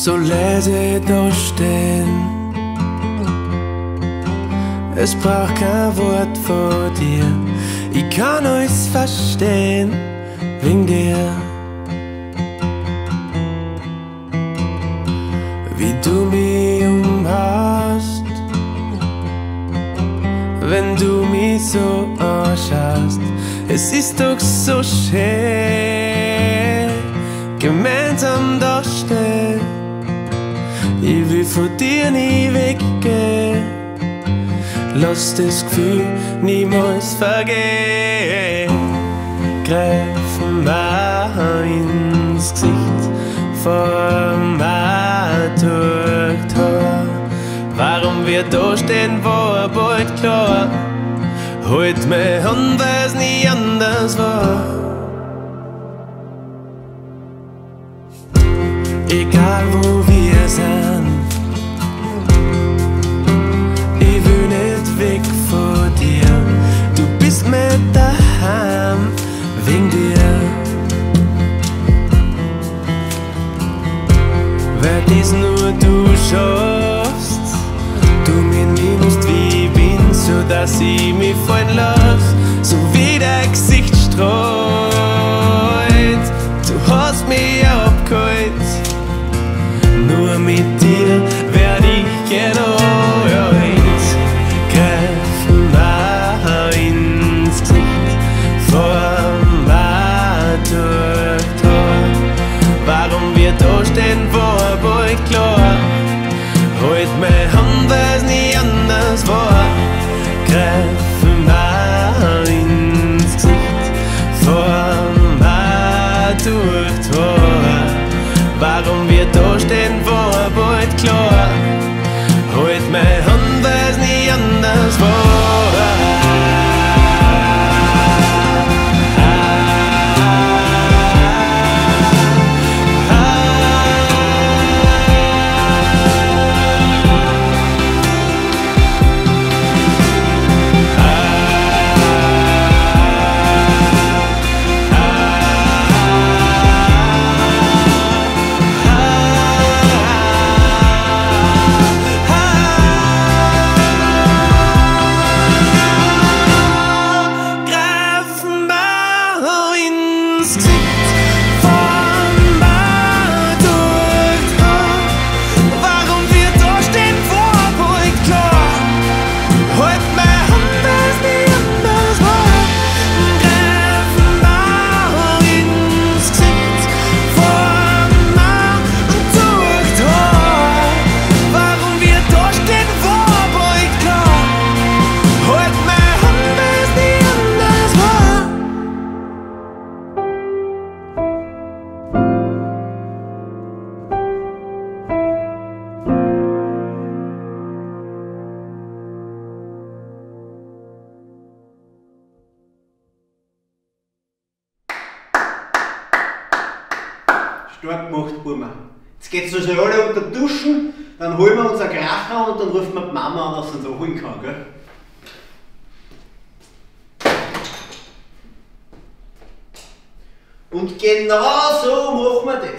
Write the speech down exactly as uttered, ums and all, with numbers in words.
so leise da stehen. Es braucht kein Wort von dir, ich kann alles verstehen, wegen dir. Wie du mich umhast, wenn du mich so anschaust. Es ist doch so schön, gemeinsam da stehen. Ich will von dir nie weggehen, lass das Gefühl niemals vergehen. Greif mir ins Gesicht, fahr mir durch die Haare. Warum wir da stehen, war bald klar. Halt meine Hand, weil's nie anders war. Egal wo wir sind, ich will nicht weg von dir. Du bist mit daheim, wegen dir. Weil dies nur du schaffst, du mir nimmst wie ich bin, so dass ich mich fallen lass, so wie dein Gesicht streut. Du hast mich abgeholt, nur mit dir werd ich genau alt. Greif mir ins Gesicht, fahr mir durch die Haare. Warum wir da stehen, war bald klar. Halt meine Hand, weil's nie anders war. Greif mir ins Gesicht, fahr mir durch die Haare. Warum wir da stehen, war bald klar. Halt meine Hand, weil's nie anders war. Stark gemacht, Burma. Jetzt geht's so schnell alle unter Duschen, dann holen wir uns einen Kracher und dann rufen wir die Mama an, dass sie uns auch holen kann, gell? Und genau so machen wir das.